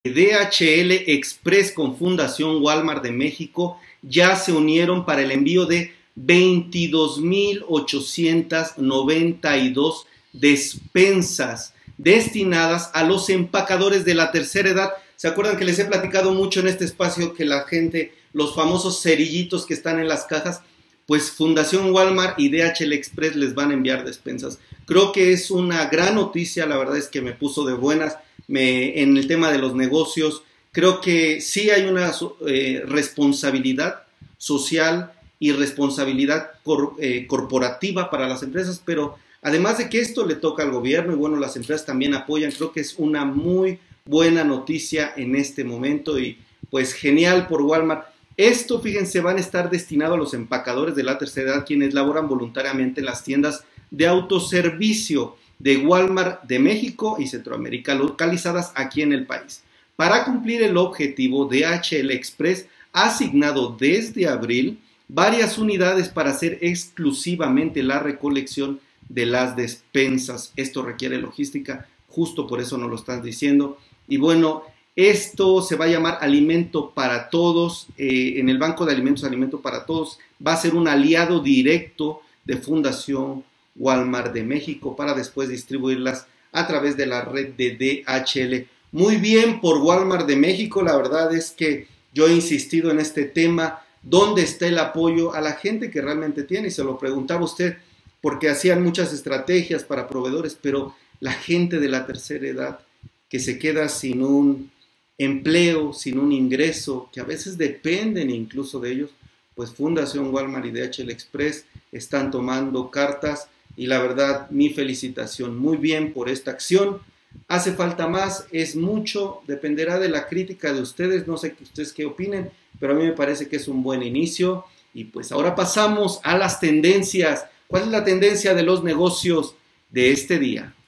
DHL Express con Fundación Walmart de México ya se unieron para el envío de 22.892 despensas destinadas a los empacadores de la tercera edad. ¿Se acuerdan que les he platicado mucho en este espacio que la gente, los famosos cerillitos que están en las cajas, pues Fundación Walmart y DHL Express les van a enviar despensas? Creo que es una gran noticia, la verdad es que me puso de buenas en el tema de los negocios. Creo que sí hay una responsabilidad social y responsabilidad corporativa para las empresas, pero además de que esto le toca al gobierno y bueno, las empresas también apoyan, creo que es una muy buena noticia en este momento y pues genial por Walmart. Esto, fíjense, van a estar destinado a los empacadores de la tercera edad, quienes laboran voluntariamente en las tiendas de autoservicio de Walmart de México y Centroamérica, localizadas aquí en el país. Para cumplir el objetivo, DHL Express ha asignado desde abril varias unidades para hacer exclusivamente la recolección de las despensas. Esto requiere logística, justo por eso nos lo están diciendo. Y bueno, esto se va a llamar Alimento para Todos. En el Banco de Alimentos, Alimento para Todos va a ser un aliado directo de Fundación Walmart de México para después distribuirlas a través de la red de DHL. Muy bien por Walmart de México, la verdad es que yo he insistido en este tema, ¿dónde está el apoyo a la gente que realmente tiene? Y se lo preguntaba usted, porque hacían muchas estrategias para proveedores, pero la gente de la tercera edad que se queda sin un empleo, sin un ingreso, que a veces dependen incluso de ellos, pues Fundación Walmart y DHL Express están tomando cartas y la verdad, mi felicitación, muy bien por esta acción. Hace falta más, es mucho, dependerá de la crítica de ustedes, no sé ustedes qué opinen, pero a mí me parece que es un buen inicio. Y pues ahora pasamos a las tendencias. ¿Cuál es la tendencia de los negocios de este día?